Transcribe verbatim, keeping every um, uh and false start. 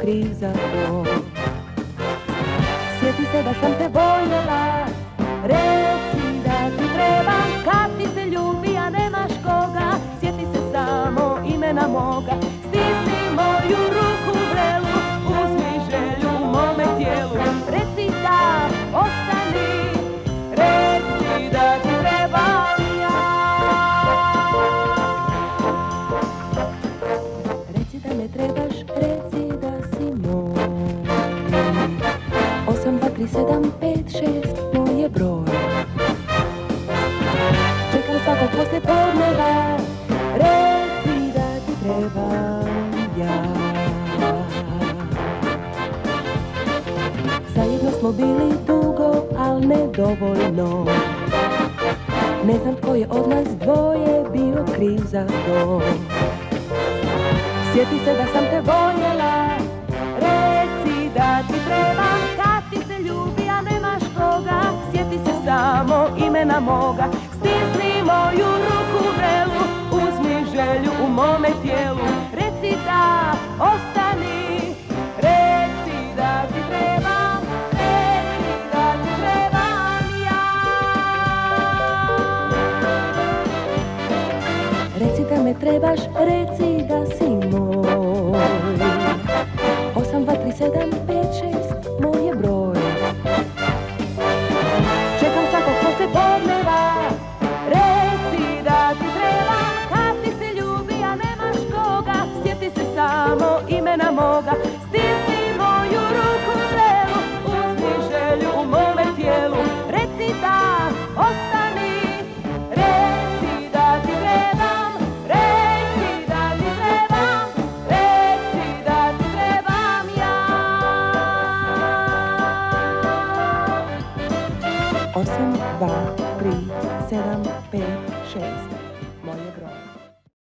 kriv za to. Sjeti se da sam te voljela, reci da ti trebam, kad ti se ljubi, a nemaš koga. Sjeti se samo imena moga, stisni moju ruku vrelu, uzmi želju u mome tijelu. Reci da ostani, reci da ti trebam ja. Reci da me trebaš, reci da si moj. Osam, dva, tri, sedam, pet, šest, moj je broj. Čekam svakog poslije podneva, reci da ti trebam ja. Zajedno smo bili dugo, al ne dovoljno. Ne znam tko je od nas dvoje bio kriv za to. Sjeti se da sam te voljela, reci da ti trebam, kad ti se ljubi, a nemaš koga. Sjeti se samo imena moga, stisni moju ruku vrelu, uzmi želju u mome tijelu. Reci da ostani, reci da ti trebam, reci da ti trebam ja. Reci da me trebaš, reci da si